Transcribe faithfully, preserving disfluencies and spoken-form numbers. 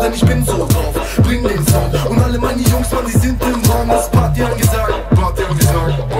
denn ich bin so drauf. Bring den Sound und alle meine Jungs, man, die sind im Raum. Das Party angesagt, Party angesagt.